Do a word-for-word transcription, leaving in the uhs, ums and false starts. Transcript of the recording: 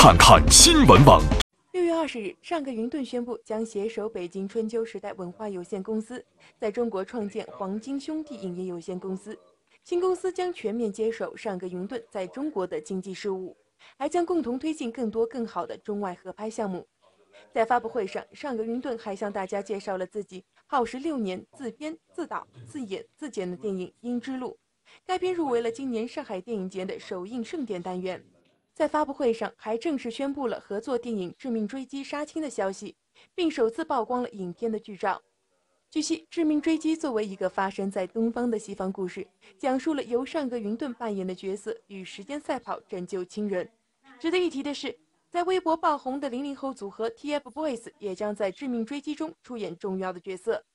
看看新闻网。 六月二十日，上个云顿宣布将携手北京春秋时代文化有限公司，在中国创建黄金兄弟影业有限公司。新公司将全面接手上个云顿在中国的经济事务，还将共同推进更多更好的中外合拍项目。在发布会上，上个云顿还向大家介绍了自己耗时六年自编自导自演自剪的电影《鹰之路》，该片入围了今年上海电影节的首映盛典单元。在发布会上，还正式宣布了合作电影《致命追击》杀青的消息，并首次曝光了影片的剧照。据悉，《致命追击》作为一个发生在东方的西方故事，讲述了由上个云顿扮演的角色与时间赛跑拯救亲人。值得一提的是，在微博爆红的零零后组合 T F Boys 也将在《致命追击》中出演重要的角色。